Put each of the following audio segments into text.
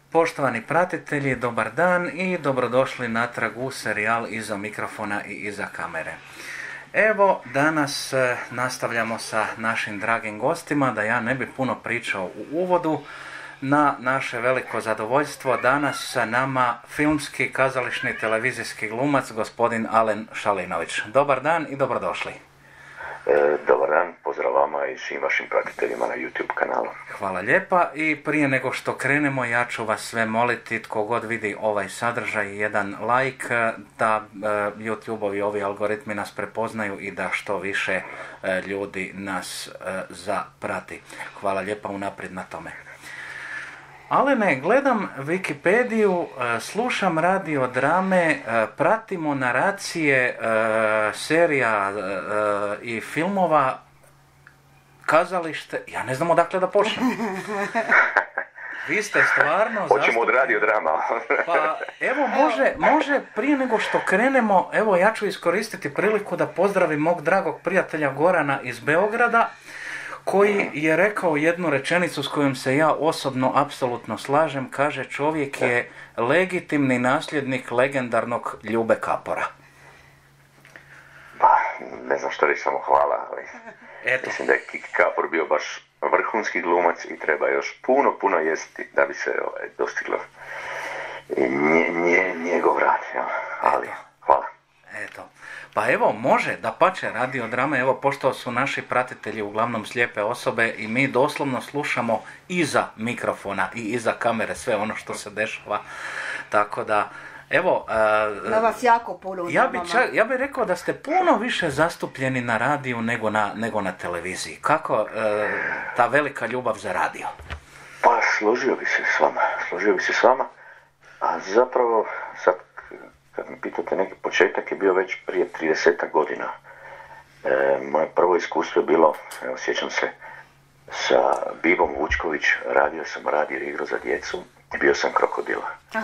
Poštovani pratitelji, dobar dan i dobrodošli natrag u serijal Iza mikrofona i iza kamere. Evo, danas nastavljamo sa našim dragim gostima, da ja ne bi puno pričao u uvodu. Na naše veliko zadovoljstvo danas sa nama filmski, kazališni, televizijski glumac, gospodin Alen Šalinović. Dobar dan i dobrodošli. Dobar dan, pozdrav vama i svim vašim pratiteljima na YouTube kanalu. Hvala lijepa i prije nego što krenemo ja ću vas sve moliti, tko god vidi ovaj sadržaj, jedan like, da YouTube-ovi ovi algoritmi nas prepoznaju i da što više ljudi nas zaprati. Hvala lijepa unaprijed na tome. Alene, gledam Wikipediju, slušam radiodrame, pratimo naracije serija i filmova, kazalište, ja ne znam odakle da počnem. Vi ste stvarno Hoćemo od radiodrama. Pa evo može prije nego što krenemo, evo ja ću iskoristiti priliku da pozdravim mog dragog prijatelja Gorana iz Beograda, koji je rekao jednu rečenicu s kojom se ja osobno apsolutno slažem. Kaže, čovjek je legitimni nasljednik legendarnog Ljube Kapora. Pa, ne znam što reći, samo hvala, ali Eto. mislim da je Kapor bio baš vrhunski glumac i treba još puno jesti da bi se dostiglo njegov rad, ja. Ali hvala. Eto. Pa evo, može, dapače, radiodrame, evo, pošto su naši pratitelji uglavnom slijepe osobe i mi doslovno slušamo iza mikrofona i iza kamere sve ono što se dešava, tako da, evo... Da vas jako puno ja bih rekao da ste puno više zastupljeni na radiju nego na televiziji. Kako ta velika ljubav za radio? Pa, složio bi se s vama, a zapravo sad kad me pitate, neki početak je bio već prije 30 godina. Moje prvo iskustvo je bilo, evo sjećam se, sa Bibom Vučković, radio sam radio igru za djecu i bio sam krokodila.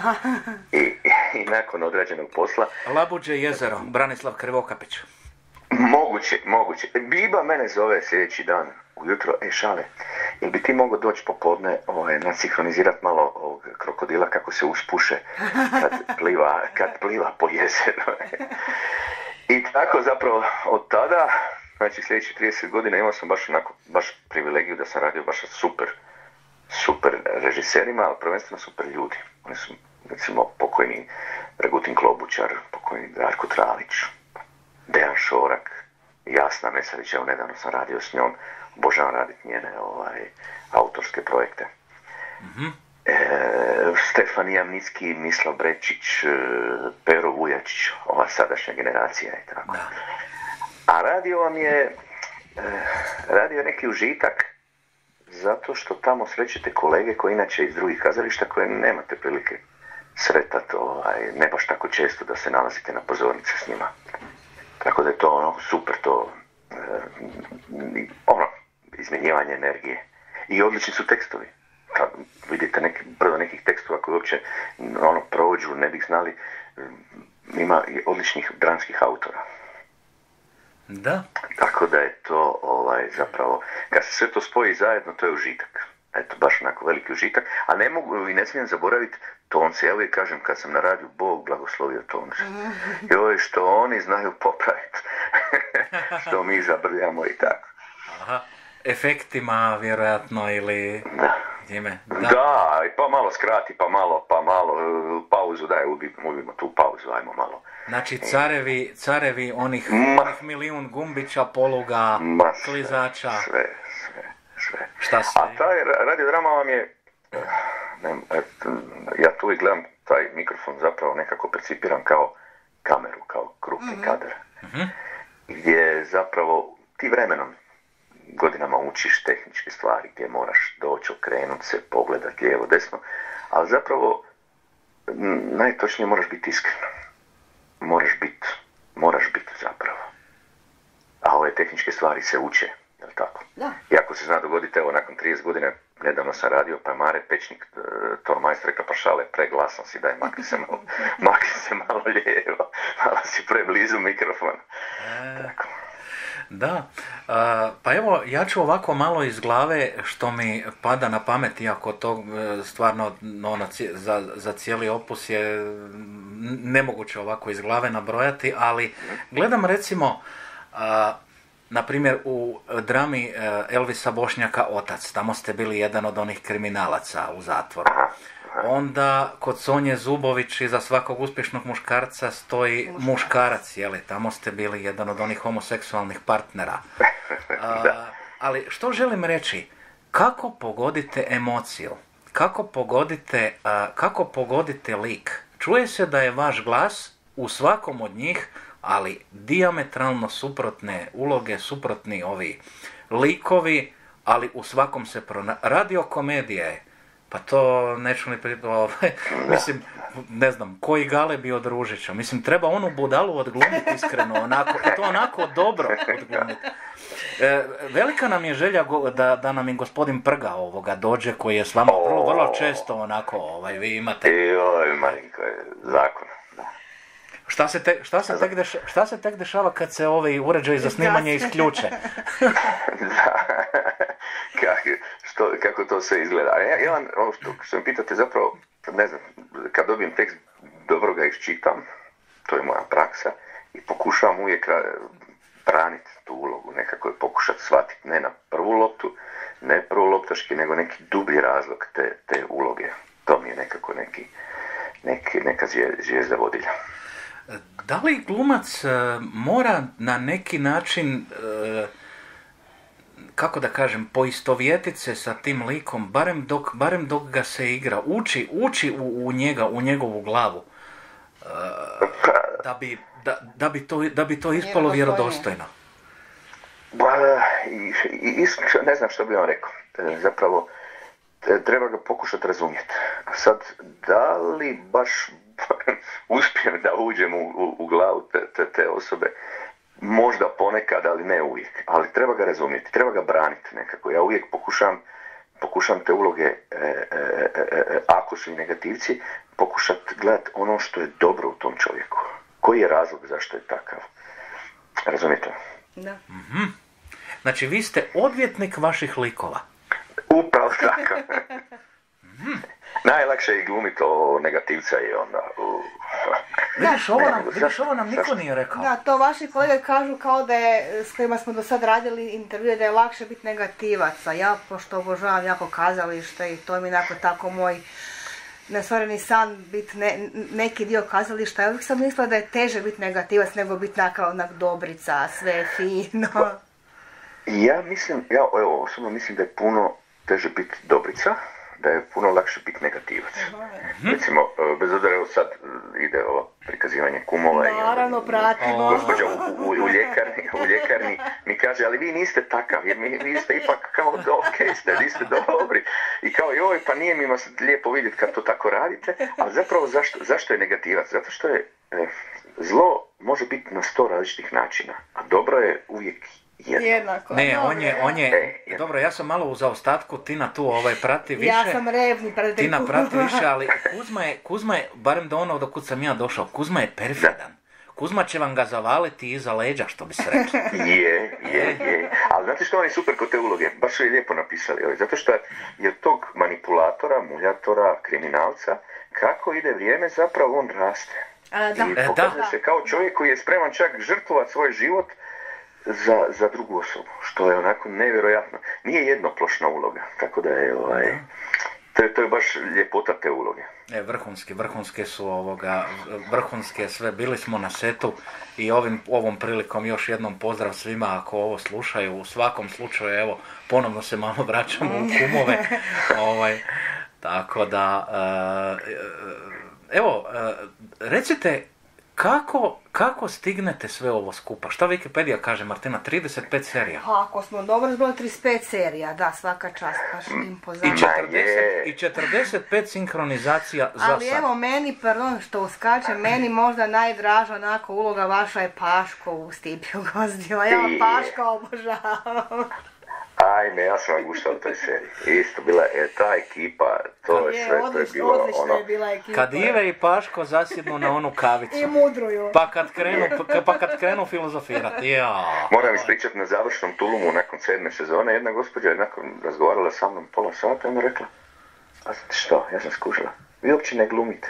I nakon odrađenog posla... Labuđe jezero, Branislav Krivokapić. Moguće. Biba mene zove sljedeći dan ujutro, Šale, jel bi ti mogao doći popodne nasinhronizirati malo ovog krokodila kako se uspuše kad pliva po jezeru. I tako zapravo od tada, znači sljedećih 30 godina imao sam baš privilegiju da sam radio baš super režiserima, ali prvenstveno super ljudi. Oni su, recimo, pokojni Dragutin Klobučar, pokojni Darko Tralić, Dejan Šorak, Jasna Mesarić, evo nedavno sam radio s njom, obožavam raditi njene autorske projekte. Mm-hmm. Stefanija Mnicki, Mislav Brečić, Pero Vujačić, ova sadašnja generacija i tako. Da. A radio je neki užitak, zato što tamo srećete kolege koji inače iz drugih kazališta koje nemate prilike sretati, ne baš tako često da se nalazite na pozornici s njima. Tako da je to super, to izmjenjivanje energije. I odlični su tekstovi. Kad vidite brdo nekih tekstova koji uopće prođu, ne bih znali, ima i odličnih dramskih autora. Da. Tako da je to zapravo, kad se sve to spoji zajedno, to je užitak. Eto, baš onako veliki užitak. A ne mogu i ne smijem zaboraviti tonce. Ja uvijek kažem kad sam na radiju, Bog blagoslovio tonce. Joj, što oni znaju popraviti. Što mi zabrljamo i tako. Aha. Efektima, vjerojatno, ili... Da. Njime. Da, pa malo skrati, pa malo pauzu, daj, ubijemo tu pauzu, ajmo malo. Znači, carevi onih milijun gumbića, poluga, klizača. Sve. Šta sve? A taj radiodrama vam je, ja tu uvijek gledam taj mikrofon, zapravo nekako percipiram kao kameru, kao krupni kadar. Mm-hmm. Gdje zapravo ti vremenom godinama učiš tehničke stvari, gdje moraš doći, okrenuti se, pogledati lijevo, desno, ali zapravo najtočnije moraš biti iskren. Moraš biti zapravo. A ove tehničke stvari se uče, jel tako? Da. I ako se zna dogoditi, evo nakon 30 godina, nedavno sam radio, pa je Mare Pečnik, tormajster, rekla, pa Šale, preglasan si, daj, makni se malo lijevo, malo si preblizu mikrofona. Tako. Da, pa evo ja ću ovako malo iz glave što mi pada na pamet, iako to stvarno za cijeli opus je nemoguće ovako iz glave nabrojati, ali gledam recimo na primjer u drami Elvisa Bošnjaka Otac, tamo ste bili jedan od onih kriminalaca u zatvoru. Onda kod Sonje Zubović iza svakog uspješnog muškarca stoji muškarac, jeli, tamo ste bili jedan od onih homoseksualnih partnera. Ali što želim reći, kako pogodite emociju, kako pogodite lik? Čuje se da je vaš glas u svakom od njih, ali dijametralno suprotne uloge, suprotni ovi likovi, ali u svakom se radiokomedija je. Pa to neću ni mislim, ne znam, koji Gale bi od Ružića. Mislim, treba onu budalu odglumiti iskreno, onako, i to onako dobro odglumiti. Velika nam je želja da nam i gospodin Prga dođe, koji je s vama vrlo često onako, vi imate... Marinko je zakon. Šta se tek dešava kad se uređaji za snimanje isključe? Kako to sve izgleda. Ja vam, ovo što mi pitate, zapravo, ne znam, kad dobijem tekst, dobro ga iščitam, to je moja praksa, i pokušavam uvijek braniti tu ulogu, nekako je pokušati shvatiti, ne na prvu loptu, ne prvoloptaški, nego neki dublji razlog te uloge. To mi je nekako neka zvijezda vodilja. Da li glumac mora na neki način, kako da kažem, poistovjetiti se sa tim likom, barem dok ga se igra, uči u njega, u njegovu glavu, da bi to ispalo vjerodostojno? Ne znam što bi vam rekao. Zapravo, treba ga pokušati razumjeti. A sad, da li baš uspijem da uđem u glavu te osobe? Možda ponekad, ali ne uvijek. Ali treba ga razumjeti, treba ga braniti nekako. Ja uvijek pokušam te uloge, ako su i negativci, pokušati gledati ono što je dobro u tom čovjeku. Koji je razlog zašto je takav? Razumijete? Da. Mm-hmm. Znači, vi ste odvjetnik vaših likova. Upravo tako. Najlakše je glumiti negativca i onda... Vidiš, ovo nam niko nije rekao. Da, to vaši kolege kažu kao da je, s kojima smo do sad radili intervjue, da je lakše biti negativac. A ja, pošto obožavam jako kazalište i to mi tako moj nesvareni san biti neki dio kazališta. Ja uvijek sam mislila da je teže biti negativac nego biti onak dobrica, sve fino. Ja osobno mislim da je puno teže biti dobrica, da je puno lakše biti negativac. Recimo, bez obzira, evo sad ide ovo prikazivanje kumova. Naravno, pratimo. Gospođa u ljekarni mi kaže, ali vi niste takav, jer vi ste ipak kao vi ste dobri. I kao, joj, pa nije mi vas lijepo vidjeti kad to tako radite. Ali zapravo zašto je negativac? Zato što je zlo može biti na 100 različitih načina, a dobro je uvijek jednako. Ne, on je dobro, ja sam malo u zaostatku, Tina tu prati više. Ja sam revni, Tina prati više, ali Kuzma je, barem do ono dokud sam ja došao, Kuzma je perfidan. Kuzma će vam ga zavaliti iza leđa, što bi se rekli. Je. Ali znate što oni super kod te uloge? Baš su je lijepo napisali. Zato što je tog manipulatora, muljatora, kriminalca, kako ide vrijeme, zapravo on raste. I pokazuje se kao čovjek koji je spreman čak žrtvovati svoj život za drugu osobu, što je onako nevjerojatno. Nije jednoplošna uloga, tako da je to je baš ljepota te uloge. Vrhunske su vrhunske sve. Bili smo na setu i ovom prilikom još jednom pozdrav svima ako ovo slušaju. U svakom slučaju, evo, ponovno se malo vraćamo u kumove. Tako da, evo, recite, kako stignete sve ovo skupa? Šta Wikipedia kaže, Martina? 35 serija? Ako smo dobro zbrali 35 serija, da, svaka čast, baš impozantno. I 45 sinkronizacija za sad. Ali evo, meni, pardon što uskačem, meni možda najdraža onako uloga vaša je Paško u Stipiju Gozdila. Ja Paška obožavam. Ajme, ja sam guštao u toj seriji. Isto bila je ta ekipa, to je sve, to je bilo odlična je bila ekipa. Kad Ive i Paško zasjednu na onu kavicu. I mudruju. Pa kad krenu filozofirati. Ja. Moram ispričati na završnom Tulumu nakon 7. sezone, jedna gospođa je nakon razgovarala sa mnom pola sata i ona rekla, a znate što, ja sam skužila, vi uopće ne glumite.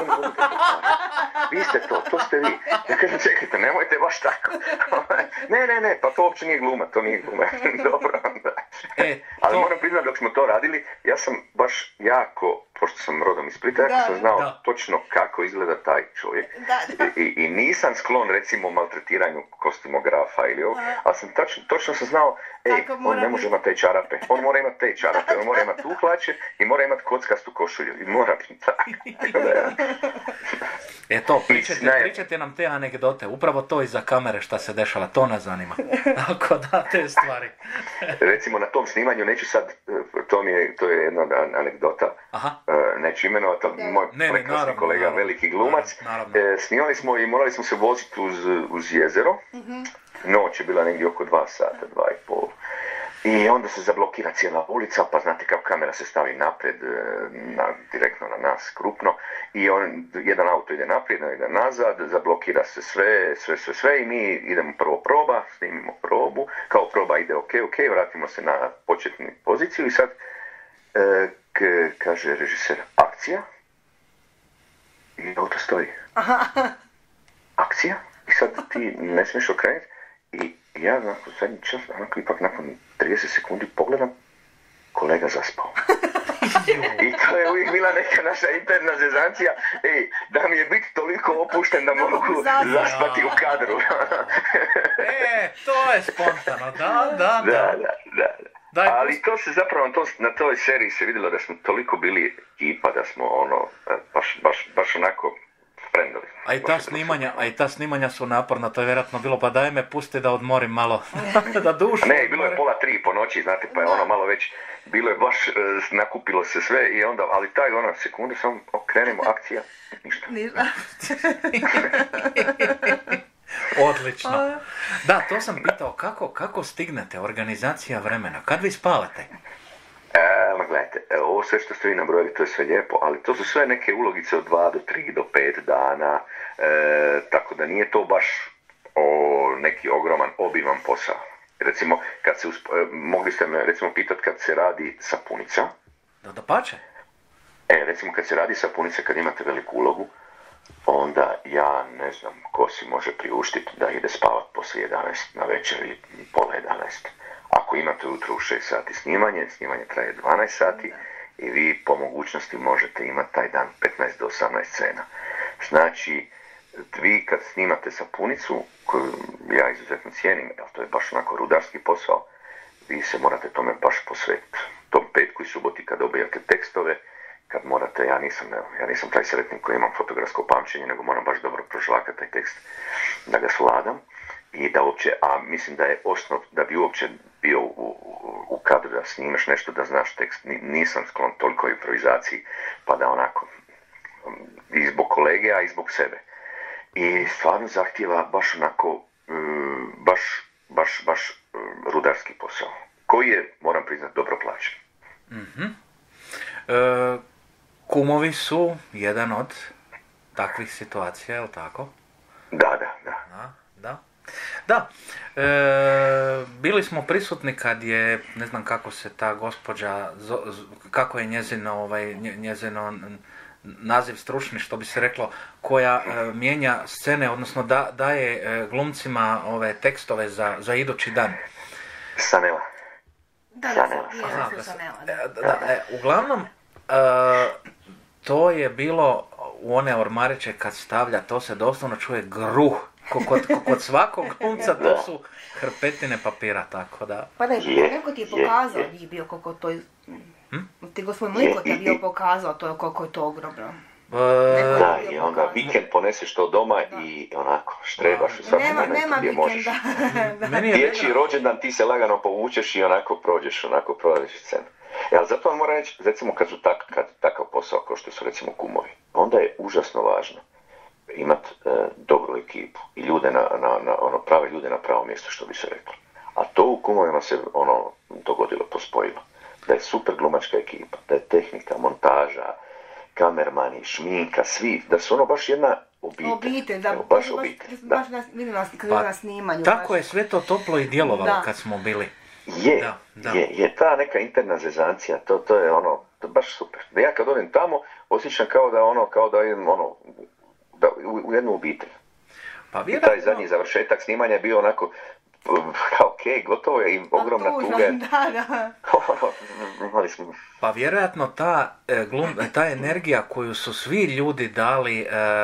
Vi ste to ste vi. Ja kažem, čekajte, nemojte baš tako. Ne, pa to uopće nije gluma, to nije gluma. Dobro, onda. Ali moram priznati, dok smo to radili, ja sam baš jako, pošto sam rodom iz Splita, jako sam znao točno kako izgleda taj čovjek. I nisam sklon, recimo, maltretiranju kostimografa ili ovo, ali sam točno sam znao, on ne može imati te čarape, on mora imati te čarape, on mora imati tu hlače i mora imati kockastu košulju. I mora biti tako. Pričajte nam te anegdote, upravo to iza kamere šta se dešava, to nas zanima. Ako da, te stvari. Recimo na tom snimanju, neću sad, to je jedna anegdota, neću imenovati, moj prekrasni kolega, veliki glumac, snimali smo i morali smo se voziti uz jezero, noć je bila negdje oko 2 sata, 2,5. I onda se zablokira cijela ulica, pa znate kako kamera se stavi naprijed, direktno na nas, krupno, i jedan auto ide naprijed, ide nazad, zablokira se sve i mi idemo prvo proba, snimimo probu, kao proba ide ok, vratimo se na početnu poziciju i sad kaže režiser, akcija, i auto stoji. Akcija? I sad ti ne smiješ okrenuti i ja nakon zadnji čas, ipak nakon 30 sekundi pogledam, kolega zaspao. I to je uvijek bila neka naša interna zezancija, da mi je biti toliko opušten da mogu zaspati u kadru. To je spontano, da. Ali to se zapravo na toj seriji se vidjelo da smo toliko bili ekipa, da smo baš onako sprendovi. A i ta snimanja su naporna, to je vjerojatno bilo, pa daj me pusti da odmorim malo, da dušu. Ne, bilo je 2:30 po noći, znate, pa je ono malo već, bilo je baš, nakupilo se sve i onda, ali taj sekundu samo okrenemo, akcija, ništa. Odlično. Da, to sam pitao, kako stignete, organizacija vremena, kad vi spavate? Gledajte, ovo sve što ste vi nabrojali, to je sve lijepo, ali to su sve neke ulogice od 2 do 3 do 5 dana, tako da nije to baš neki ogroman, obiman posao. Recimo, mogli ste me recimo pitati kad se radi sapunica. Da pače? Recimo kad se radi sapunica, kad imate veliku ulogu, onda ja ne znam ko si može priuštiti da ide spavat poslije 11 na večer ili pola 11. Ako imate ujutro u 6 sati snimanje traje 12 sati i vi po mogućnosti možete imati taj dan 15 do 18 scena. Znači, vi kad snimate sapunicu, koju ja izuzetno cijenim, jer to je baš onako rudarski posao, vi se morate tome baš posvetiti. Tom petku i suboti kad dobijate tekstove, kad morate, ja nisam taj sretnik koji imam fotografsko pamćenje, nego moram baš dobro prožvakati taj tekst, da ga svladam. I da uopće, a mislim da je osnov da bi uopće bio u kadru da snimaš nešto, da znaš tekst. Nisam sklon toliko improvizaciji, pa da onako i zbog kolege, a i zbog sebe. I stvarno zahtijeva baš onako baš rudarski posao, koji je, moram priznati, dobro plaćen. Kumovi su jedan od takvih situacija, je li tako? Da. Da, bili smo prisutni kad je, ne znam kako se ta gospođa, kako je njezino naziv stručni, što bi se reklo, koja mijenja scene, odnosno daje glumcima ove tekstove za idući dan. Sanela. Uglavnom, to je bilo u one ormariće kad stavlja, to se doslovno čuje gruh. Kod svakog glumca to su hrpetine papira, tako da... Pa neko ti je pokazao njih bio koliko to je... Ti gospodin Mliko ti je bio pokazao to koliko je to ogromno. Da, i onda vikend poneseš to doma i onako štrebaš u svakom momentu gdje možeš. Dječji rođendan ti se lagano povučeš i onako prođeš scenu. Ali zato vam moram reći, recimo kad takav posao kao što su recimo kumovi, onda je užasno važno imati dobru ekipu i ljude prave ljude na pravo mjesto, što bi se reklo. A to u kumovima se ono dogodilo, to spojilo. Da je super glumačka ekipa, da je tehnika, montaža, kamermani, šminka, svi, da su ono baš jedna obitelj. Da, evo, baš obitelj. Baš vidim vas kad na snimanju. Tako baš. je sve to toplo i djelovalo Da. kad smo bili. Je ta neka interna zezancija, to je ono, to je baš super. Da ja kad odem tamo, osjećam kao da idem u jednu obitelj. Pa I vjerojatno, taj zadnji završetak snimanja je bio onako, ok, gotovo je i ogromna tužno, tuga. da. Imali smo. pa vjerojatno ta energija koju su svi ljudi dali,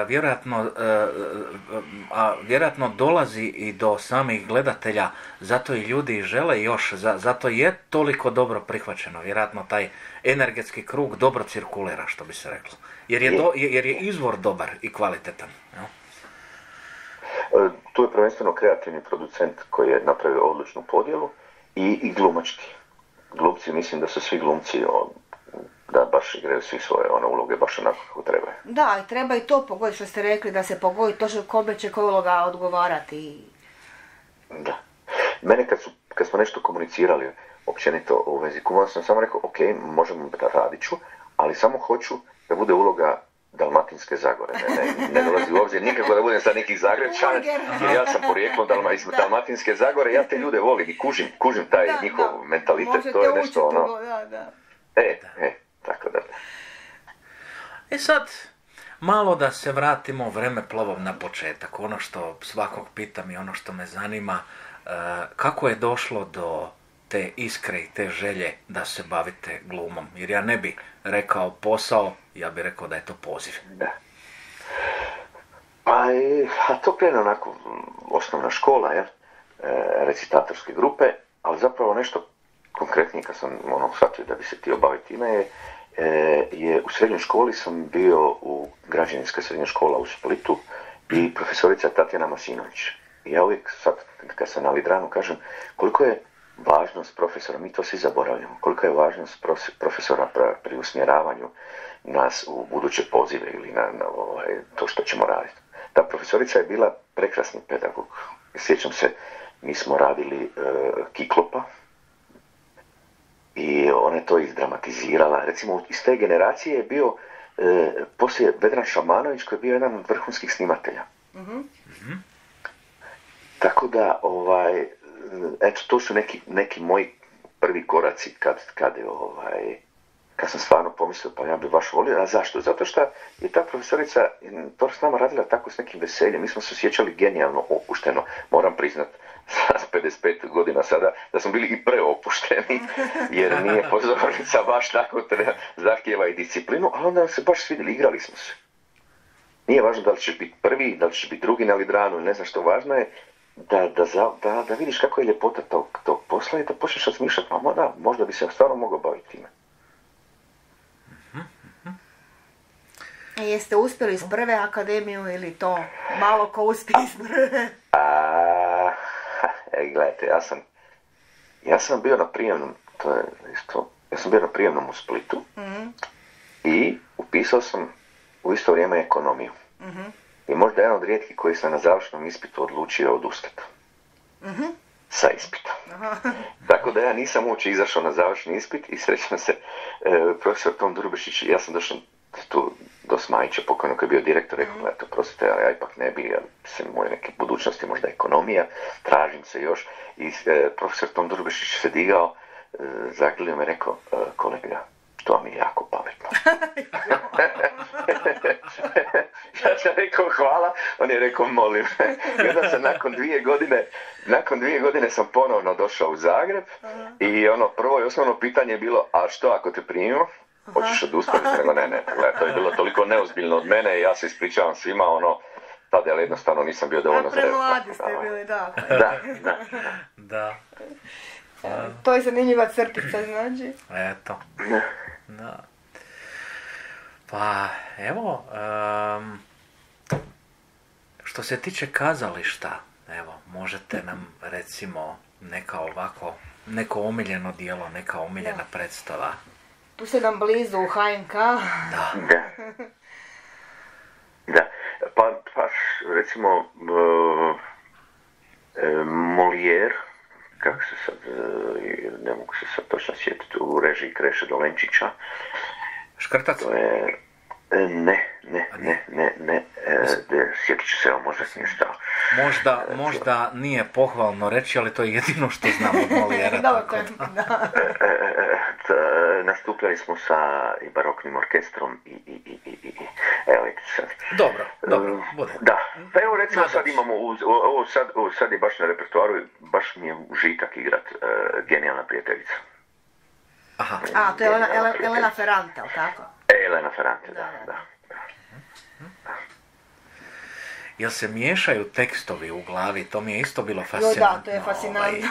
vjerojatno dolazi i do samih gledatelja, zato i ljudi žele još, zato je toliko dobro prihvaćeno. Vjerojatno taj energetski krug dobro cirkulira, što bi se reklo. Jer je izvor dobar i kvalitetan. Jel? Tu je prvenstveno kreativni producent koji je napravio odličnu podjelu i glumački. Glumci, mislim da su svi glumci da baš igraju svi svoje uloge baš onako kako treba. Da, i treba i to pogoditi što ste rekli, da se pogodi to što kome će koja uloga odgovarati. Da. Mene kad smo nešto komunicirali općenito u vezi kumova, sam samo rekao, ok, možemo da radit ću, ali samo hoću da bude uloga Dalmatinske Zagore. Ne dolazi u obzir nikako da budem sad neki Zagrebčan, jer ja sam porijeklom iz Dalmatinske Zagore, ja te ljude volim i kužim taj njihov mentalitet, to je nešto ono. Tako da. E sad, malo da se vratimo vremeplovom na početak. Ono što svakog pitam i ono što me zanima, kako je došlo do te iskre i te želje da se bavite glumom? Jer ja ne bi rekao posao, ja bih rekao da je to poziv. Da. Pa to krene onako osnovna škola, recitatorske grupe, ali zapravo nešto konkretnije kad sam shvatio da bi se htio baviti time je u srednjoj školi sam bio u građevinska srednja škola u Splitu i profesorica Tatjana Masinović. I ja uvijek sad kad sam na Lidranu kažem koliko je važnost profesora, mi to svi zaboravljamo, kolika je važnost profesora pri usmjeravanju nas u buduće pozive ili na to što ćemo raditi. Ta profesorica je bila prekrasni pedagog. Sjećam se, mi smo radili Kiklopa i ona je to izdramatizirala. Recimo, iz te generacije je bio poslije Vedran Šamanović koji je bio jedan od vrhunskih snimatelja. Mm-hmm. Tako da, eto, to su neki moji prvi koraci kad sam stvarno pomislio, pa ja bih baš volio. A zašto? Zato što je ta profesorica to s nama radila tako s nekim veseljem. Mi smo se osjećali genijalno opušteno. Moram priznat, s 55 godina sada, da smo bili i preopušteni, jer nije pozornica baš tako zahtjeva i disciplinu, ali onda se baš svidjeli, igrali smo se. Nije važno da li ćeš biti prvi, da li ćeš biti drugi na Lidranu, ne znam što, važno je da vidiš kako je ljepota tog posla i da počneš razmišljati, možda bi se stvarno mogao baviti time. Jeste uspjeli iz prve akademiju ili to malo ko uspije iz prve? Gledajte, ja sam bio na prijemnom, ja sam bio na prijemnom u Splitu i upisao sam u isto vrijeme ekonomiju. Mm-hmm. I možda jedan od rijetkih koji sam na završnom ispitu odlučio odustati. Mm-hmm. Sa ispita. Tako da ja nisam uopće izašao na završni ispit i srećno se profesor Tom Durbešić, ja sam došao tu do Smajića pokojno koji je bio direktor, rekao, eto, prostite, ja ipak ne bi, ja sam moje neke budućnosti, možda ekonomija, tražim se još. I profesor Tom Durbešić se digao, zagledao me, rekao, kolega, to mi je jako pametno. Ja sam rekao hvala, on je rekao molim. I onda sam nakon dvije godine sam ponovno došao u Zagreb i prvo i osnovno pitanje je bilo, a što ako te primimo? Hoćeš odustati? Nego ne, to je bilo toliko neozbiljno od mene i ja se ispričavam svima, tada ja jednostavno nisam bio dovoljno zreo. Premladi ste bili, da. Da. To je zanimljiva crtica, znači. Eto. Da. Pa, evo, što se tiče kazališta, evo, možete nam recimo neko omiljeno djelo, neka omiljena predstava. Tu se nam blizu u HNK. Da. Pa recimo Molière, kako se sad, ne mogu se sad točno sjetiti, u režiji Kreše Dolenčića. Škrtac? To je, ne, sjetit ću se, evo možda sam nešto. Možda nije pohvalno reći, ali to je jedino što znam od Molijera. Nastupljali smo sa i baroknim orkestrom i evo vidite sad. Dobro, bude. Da, pa evo recimo sad imamo, ovo sad je baš na repertoaru, baš mi je užitak igrat Genijalna prijateljica. Aha. A, to je Elena Ferrante, ali tako? Elena Ferrante, da. Jel se miješaju tekstovi u glavi? To mi je isto bilo fascinantno. Da, to je fascinantno.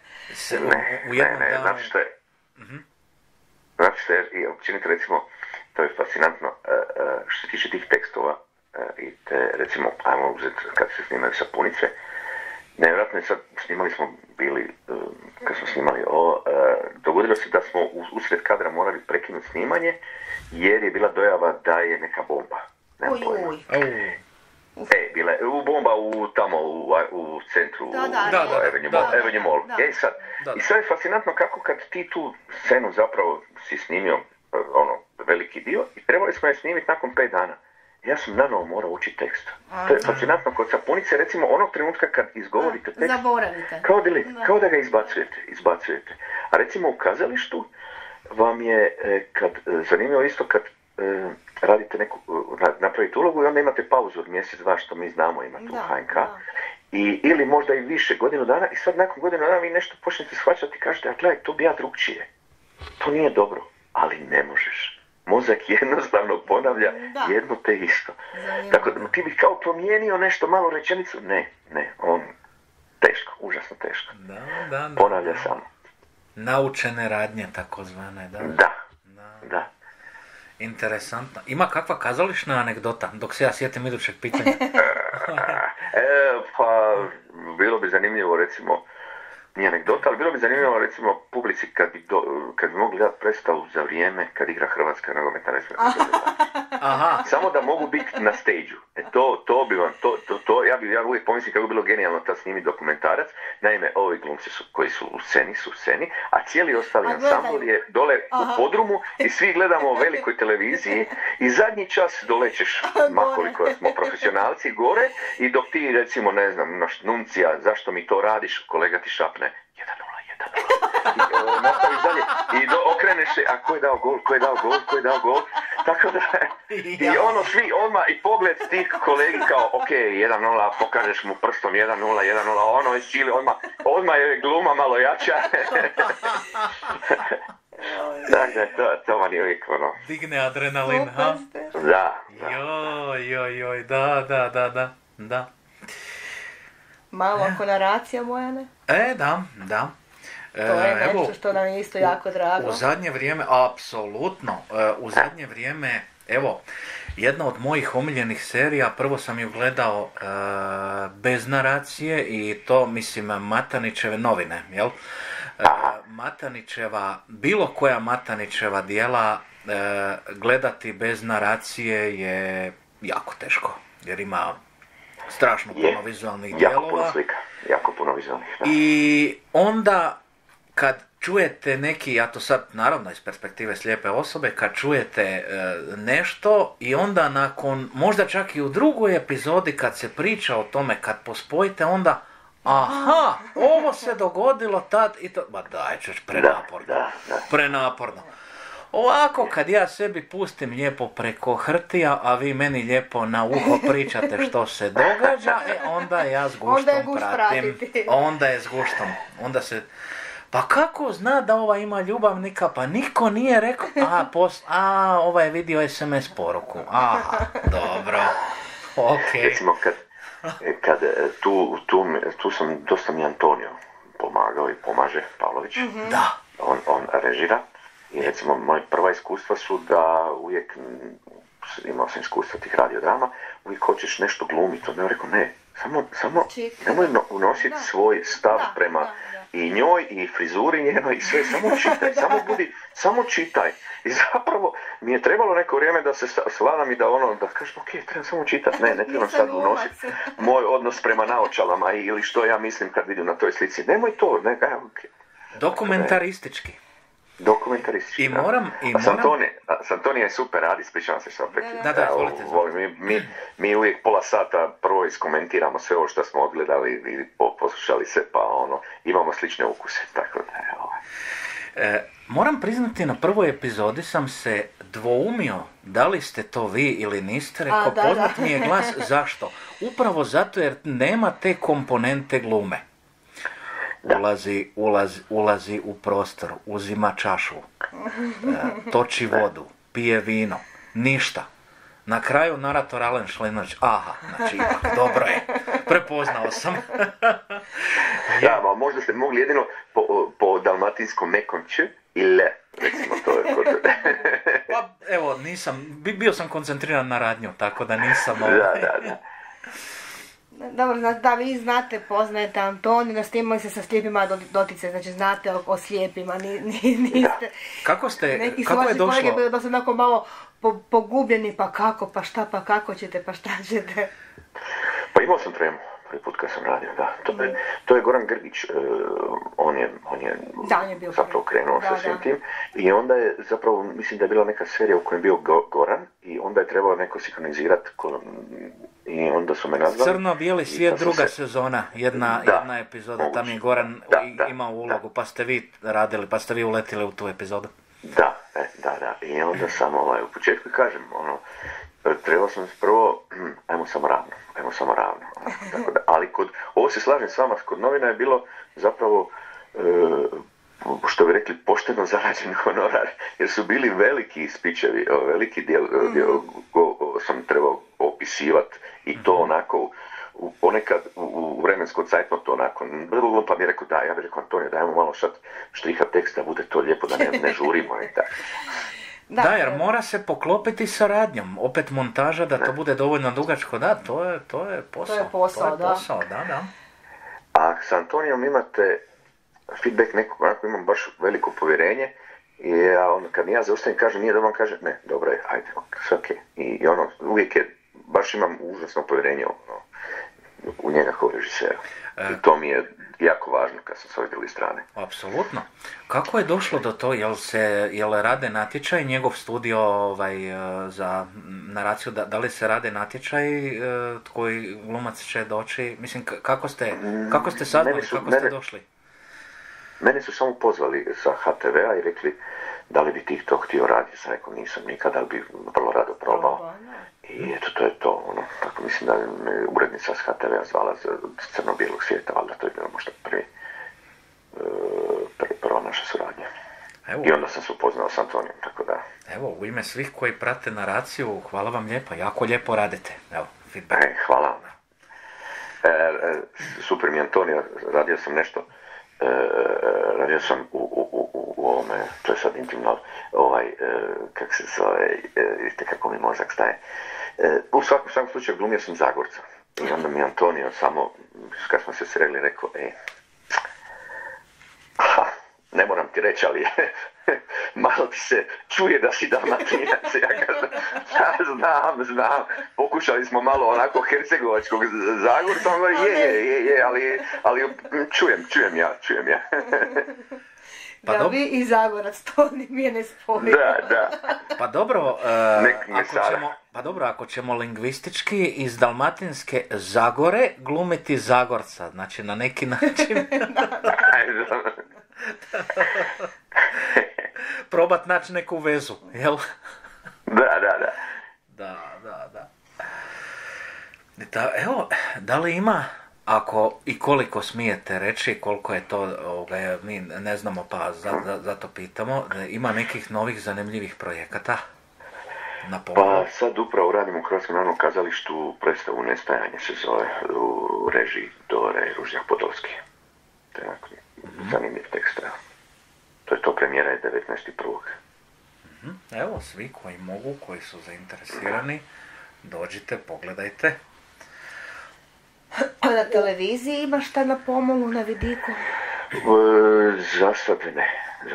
Ne, znači što je. Znači što je, i općenito recimo, to je fascinantno, što se tiče tih tekstova, i te, recimo, ajmo uzeti kad se snimaju sapunice, nevjerojatno je sad, snimali smo bili, kad smo snimali ovo, dogodilo se da smo usred kadra morali prekinuti snimanje, jer je bila dojava da je neka bomba. Nema pojma. Bila je bomba tamo u centru, Avenue Mall. I sad je fascinantno kako kad ti tu scenu zapravo si snimio veliki dio i trebali smo je snimiti nakon 5 dana. Ja sam nanovo morao učiti tekst. To je fascinantno kod sapunice, recimo onog trenutka kad izgovorite tekst, zaboravite. Kao da ga izbacujete. A recimo u kazalištu vam je zanimljivo isto kad radite neku, napravite ulogu i onda imate pauzu od mjesec, dva što mi znamo imati u HNK. Ili možda i više, godinu dana, i sad nakon godinu dana vi nešto počnete shvaćati i kažete, a gledaj, to bi ja drugčije. To nije dobro, ali ne možeš. Mozak jednostavno ponavlja jedno te isto. Tako da ti bi kao promijenio nešto, malo rečenicu, ne, on teško, užasno teško. Da. Ponavlja samo. Naučene radnje, takozvane, da. Da. Interesantno. Ima kakva kazališna anegdota, dok se ja sjetim idućeg pitanja? Pa, bilo bi zanimljivo, recimo, nije anegdota, ali bilo bi zanimljivo, recimo, publici kad bi mogli dati predstavu za vrijeme kad igra Hrvatska nogometna reprezentacija. Aha. Samo da mogu biti na stage-u. To bi vam, ja uvijek pomislim kako bi bilo genijalno ta snimi dokumentarac. Naime, ovi glumci koji su u sceni, a cijeli ostali ansambl je dole u podrumu i svi gledamo o velikoj televiziji i zadnji čas dolećeš, makoliko smo profesionalci, gore i dok ti, recimo, ne znam, naš Nuncija, zašto mi to radiš, kolega ti šapne 1-0. I nastaviš dalje i okreneš se, a ko je dao gol, tako da i svi odmah i pogled tih kolegi kao, ok, 1-0, pokažeš mu prstom 1-0, iz Čili, odmah je gluma malo jača. Dakle, to vam je uvijek digne adrenalin, ha? Da. Joj, da. Malo konaracija, Bojane? Da. To je nešto što nam je isto jako drago. U zadnje vrijeme, apsolutno, u zadnje vrijeme, evo, jedna od mojih omiljenih serija, prvo sam ju gledao bez naracije i to, mislim, Matanićeve novine, jel? Bilo koja Matanićeva djela gledati bez naracije je jako teško, jer ima strašno puno vizualnih dijelova. Jako puno vizualnih. I onda kad čujete neki, ja to sad naravno iz perspektive slijepe osobe, kad čujete nešto i onda nakon, možda čak i u drugoj epizodi kad se priča o tome, kad pospojite, onda aha, ovo se dogodilo tad i to, ba daj češ, prenaporno. Ovako, kad ja sebi pustim lijepo preko hrtija, a vi meni lijepo na uho pričate što se događa, onda ja s guštom pratim. Onda je s guštom. Onda se... Pa kako zna da ova ima ljubavnika? Pa niko nije rekao. Ova je vidio SMS poruku. Aha, dobro. Okay. Recimo, kad tu sam dosta mi Antonio pomagao i pomaže, Pavlović. Mm-hmm. Da. On režira. I recimo, moje prva iskustva su da uvijek imao sam iskustva tih radiodrama, uvijek hoćeš nešto glumiti, onda je rekao ne, samo nemoj unositi svoj stav prema i njoj i frizuri njenoj i sve, samo čitaj. I zapravo mi je trebalo neko vrijeme da se svladam i da da kažem ok, trebam samo čitati, ne trebam sad unositi moj odnos prema naočalama ili što ja mislim kad vidim na toj slici, nemoj to, ok. Dokumentaristički. Dokumentaristički, Santonija je super radi, ispričavam se što opet. Da, volite. Mi uvijek pola sata prvo iskomentiramo sve ovo što smo odgledali i poslušali se, pa imamo slične ukuse, tako da je Moram priznati, na prvoj epizodi sam se dvoumio da li ste to vi ili niste, rekao poznat mi je glas, zašto? Upravo zato jer nema te komponente glume. Ulazi u prostor, uzima čašu, toči vodu, pije vino, ništa. Na kraju narator Alen Šlinović, aha, znači ipak, dobro je, prepoznao sam. Da, ma možda ste mogli jedino po dalmatinskom nekom č i le, recimo to je kod... Pa evo, bio sam koncentriran na radnju, tako da nisam... Da. Dobro, da vi znate, poznajete Antoniju, ste imali se sa slijepima dotice, znači znate o slijepima, niste... Kako je došlo? Neki kolege da su onako malo pogubljeni, pa kako, pa šta, pa kako ćete, pa šta ćete? Pa imao sam tremu, prvi put kad sam radio, da. To je Goran Grgić, on je zapravo krenuo sa svim tim. I onda je zapravo, mislim da je bila neka serija u kojoj je bio Goran i onda je trebao neko sinkronizirati i onda su me nazvali. Crno-bijeli svijet, druga sezona, jedna epizoda, tam je Goran imao ulogu, pa ste vi radili, pa ste vi uletili u tu epizodu. Da. I onda sam u početku kažem, trebao sam prvo, ajmo samo ravno. Tako da, ali ovo se slažem s vama, kod novina je bilo zapravo, što bi rekli, pošteno zarađen honorar, jer su bili veliki spičevi, veliki dio sam trebao opisivati i to onako, ponekad u vremenskom cajtnotu onako, pa mi je rekao ja bih rekao Antonio, dajmo malo sad štriha teksta, bude to lijepo, da ne žurimo i tako. Da, jer mora se poklopiti sa radnjom, opet montaža da to bude dovoljno dugačko, da, to je posao. To je posao, da. A s Antonijom imate feedback nekog, onako imam baš veliko povjerenje i kad mi ja zaustavim kažem nije dobro, on kaže ne, dobro je, ajde, sve okej. I uvijek je, baš imam užasno povjerenje u njega kao režisera. I to mi je jako važno kad sam s ove druge strane. Apsolutno. Kako je došlo do to? Jel rade natječaj, njegov studio za naraciju, da li se rade natječaj koji glumac će doći? Mislim, kako ste saznali, kako ste došli? Mene su samo pozvali sa HTV-a i rekli da li bi ti to htio raditi. Sam rekao nisam nikada, ali bi vrlo rado probao. I eto, to je to, tako mislim da me urednica s HTV-a zvala z crno-bijelog svijeta, valjda to je bilo možda prva naša suradnja. I onda sam se upoznao s Antonijom, tako da... Evo, u ime svih koji prate naraciju, hvala vam lijepo, jako lijepo radite. Evo, feedback. Hvala vam. Super mi Antonio, radio sam u ovome, to je sad intimno, kak se zove, vidite kako mi mozak staje. U svakom slučaju glumio sam Zagorca. I onda mi Antonio samo, kad smo se sreli, rekao, ne moram ti reći, ali malo ti se čuje da si Dalmatinac. Ja kažem, znam, pokušali smo malo onako hercegovačkog Zagorca, on govori, je, ali čujem ja. Pa vi i Zagorac, to mi je ne spominje. Da. Pa dobro, ako ćemo lingvistički iz Dalmatinske Zagore glumiti Zagorca, znači na neki način... Probat naći neku vezu, jel? Da, evo, da li ima, ako i koliko smijete reći, koliko je to, mi ne znamo pa zato pitamo, ima nekih novih zanimljivih projekata? Pa sad upravo radim u Hrvatskom narodnom kazalištu predstavu Nestajanje se zove, u režiji Dore Ružnjak Podolski. To je zanimljiv tekst. To je to, premijera je 19.1. Evo, svi koji mogu, koji su zainteresirani, dođite, pogledajte. A na televiziji imaš šta na pomolu, na vidiku? Za sad ne.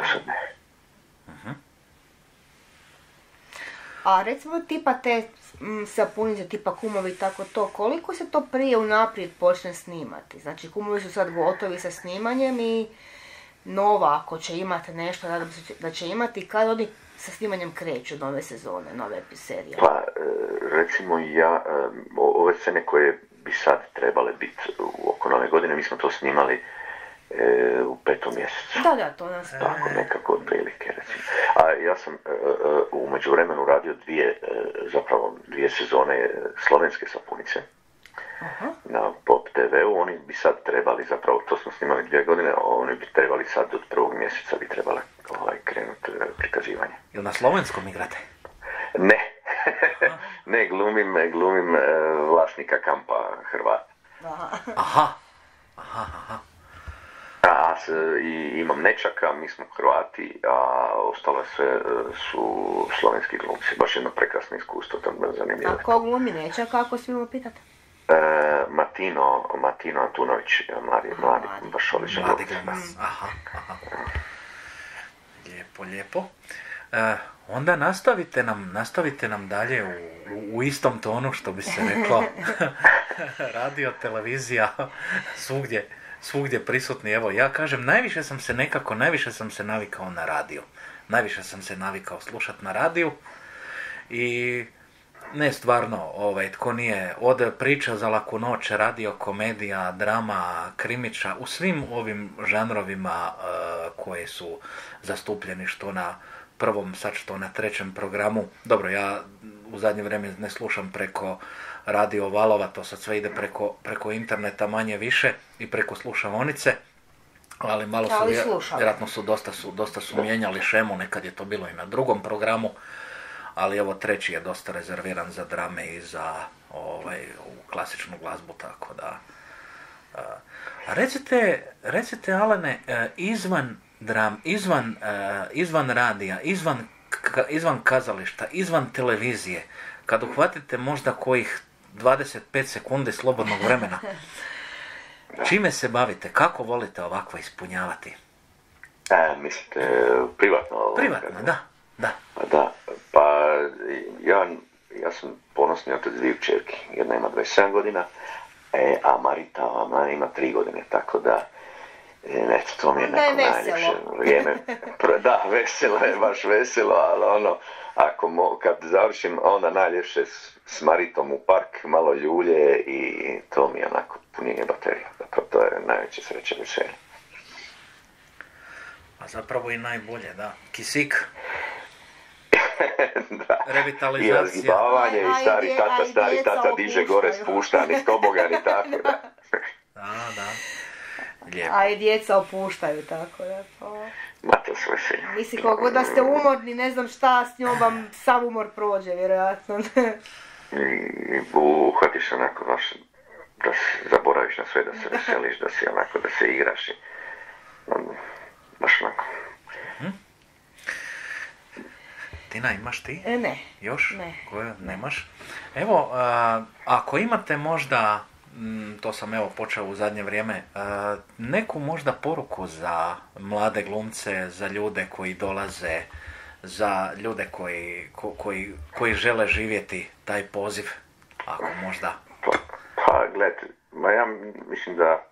A recimo tipa te sapunice, tipa Kumovi i tako to, koliko se to prije unaprijed počne snimati? Znači Kumovi su sad gotovi sa snimanjem i nova, ako će imati nešto, nadam se da će imati, kad oni sa snimanjem kreću nove sezone, nove serije? Pa, recimo ove scene koje bi sad trebale biti oko nove godine, mi smo to snimali u 5. mjesecu. Da, to nas... Tako, nekako otprilike, recimo. A ja sam u međuvremenu radio dvije sezone slovenske sapunice. Na Pop TV-u. Oni bi sad trebali, zapravo to smo snimali 2 godine, a oni bi trebali sad od 1. mjeseca bi trebali krenuti prikazivanje. Jel na slovenskom igrate? Ne. Ne, glumim vlasnika kampa Hrvata. Aha. I imam nečaka, mi smo Hrvati, a ostale sve su slovenski glumci. Baš jedno prekrasno iskustvo, to je zanimljivo. A ko glumi nečaka, ako smijemo pitati? Matino Antunović, mladi, baš odličan glumac. Aha. Lijepo. Onda nastavite nam dalje u istom tonu, što bi se reklo. Radio, televizija, svugdje prisutni. Evo, ja kažem, najviše sam se navikao na radio. Najviše sam se navikao slušati na radiju i ne stvarno, tko nije od priča za laku noć, radio, komedija, drama, krimića, u svim ovim žanrovima koje su zastupljeni što na prvom, sad što na 3. programu. Dobro, ja u zadnje vrijeme ne slušam preko radio valova, to sad sve ide preko interneta manje više i preko slušaonice, ali malo su, vjerojatno su dosta su mijenjali šemu, nekad je to bilo i na 2. programu, ali evo 3. je dosta rezerviran za drame i za klasičnu glazbu, tako da. A recite Alene, izvan radija, izvan kazališta, izvan televizije, kad uhvatite možda kojih 25 sekundi slobodnog vremena, čime se bavite? Kako volite ovako ispunjavati? Mislite privatno? Privatno, da. Pa ja sam ponosni otac 2 kćerki. Jedna ima 27 godina, a Marita, ona ima 3 godine, tako da to mi je neko najljepše vrijeme. Da, veselo je, baš veselo, ali kad završim, onda najljepše s Maritom u park, malo ljulje i to mi je onako punjenje baterija. Zapravo to je najveće sreće veselje. A zapravo i najbolje, da. Kisik. Da. Revitalizacija. I razgibavanje i stari tata diže gore spušta, ni tobogan i tako, da. Da. Lijepo. A i djeca opuštaju, tako da to... Ma to sve veselje. Mislim, kako da ste umorni, ne znam šta, s njom vam sam umor prođe, vjerojatno. I uhvatiš onako baš da zaboraviš na sve, da se veseliš, da si onako, da se igraš i baš onako. Tina, imaš ti? Ne. Još? Ne. Koje nemaš? Evo, ako imate možda, to sam evo počeo u zadnje vrijeme, neku možda poruku za mlade glumce, za ljude koji dolaze, za ljude koji žele živjeti taj poziv, ako možda. Pa gledajte, ja mislim da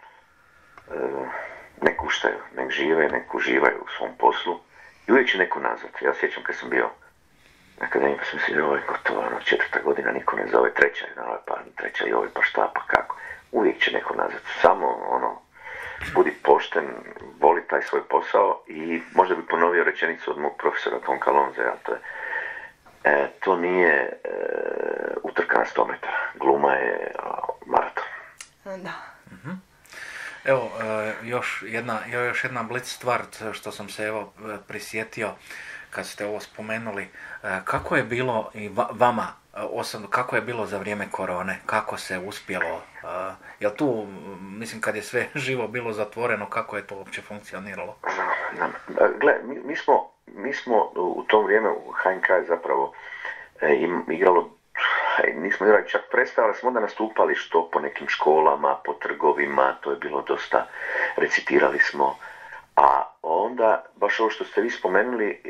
nek uštaju, nek žive, nek uživaju u svom poslu i uvijek će neko nazvati. Ja sjećam kad sam bio na akademiji, pa sam mislio, ovo je gotovo, 4. godina, niko ne zove, 3. i ovo, pa šta, pa kako. Uvijek će neko nazvati, samo budi pošten, voli taj svoj posao i možda bi ponovio rečenicu od mog profesora Tonka Lonze, a to nije utrka na 100 metara, gluma je maraton. Da. Evo, još jedna blic stvar što sam se evo prisjetio kad ste ovo spomenuli. Kako je bilo i vama osobno, kako je bilo za vrijeme korone? Kako se uspjelo? Jel tu, mislim, kad je sve živo bilo zatvoreno, kako je to uopće funkcioniralo? Gle, mi smo u to vrijeme u HNK je zapravo igralo, nismo igrali čak predstave, ali smo onda nastupali što po nekim školama, po trgovima, to je bilo dosta, recitirali smo. A onda, baš ovo što ste vi spomenuli,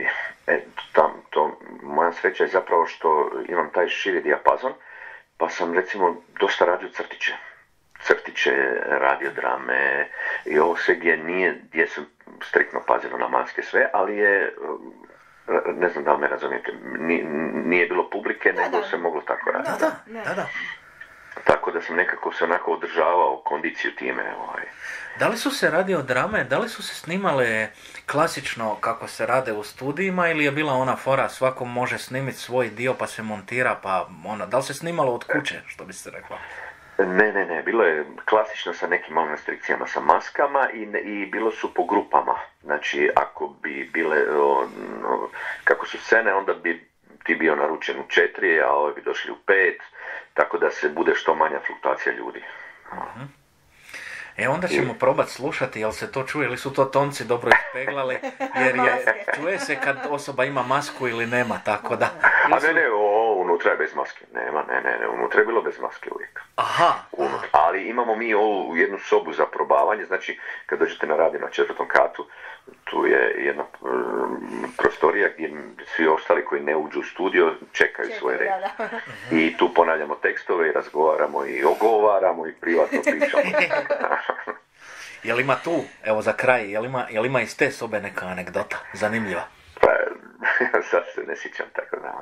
moja sreća je zapravo što imam taj širi dijapazon, pa sam recimo dosta radio crtiće, radio drame i ovo sve gdje sam striktno pazilo na maske sve, ali je, ne znam da li me razumijete, nije bilo publike, nego se moglo tako raditi. Da. Tako da sam nekako se onako održavao kondiciju time. Da li su se radiodrame, da li su se snimale klasično kako se rade u studijima ili je bila ona fora svako može snimiti svoj dio pa se montira pa da li se snimalo od kuće, što bi se rekla? Ne, bilo je klasično sa nekim malim restrikcijama sa maskama i bilo su po grupama. Znači, ako bi bile, kako su scene, onda bi ti bio naručen u 4, a ovi bi došli u 5, tako da se bude što manja fluktuacija ljudi. Uh-huh. Onda ćemo probati slušati, jel se to čuje, ili su to tonci dobro ispeglali, jer čuje se kad osoba ima masku ili nema, tako da... Unutra je bez maske. Nema, unutra je bilo bez maske uvijek. Aha. Ali imamo mi ovu jednu sobu za probavanje, znači kad dođete na radio na 4. katu, tu je jedna prostorija gdje svi ostali koji ne uđu u studio čekaju svoj red. I tu ponavljamo tekstove i razgovaramo i ogovaramo i privatno pričamo. Jel ima tu, evo za kraj, jel ima iz te sobe neka anegdota zanimljiva? Pa, sad se ne sjećam tako da.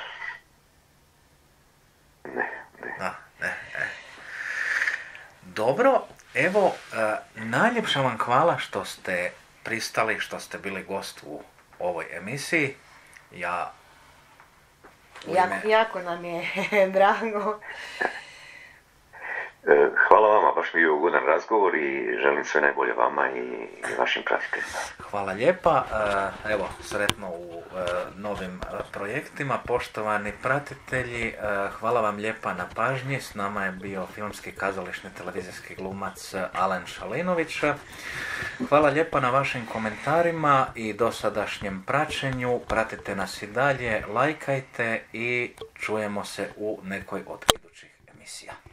Ne. Dobro, evo, najljepša vam hvala što ste pristali, što ste bili gost u ovoj emisiji. Jako nam je drago. Hvala vama, baš mi je ugodan razgovor i želim sve najbolje vama i vašim pratiteljima. Hvala lijepa, evo sretno u novim projektima, poštovani pratitelji, hvala vam lijepa na pažnji, s nama je bio filmski kazališni televizijski glumac Alen Šalinović. Hvala lijepa na vašim komentarima i dosadašnjem praćenju, pratite nas i dalje, lajkajte i čujemo se u nekoj od idućih emisija.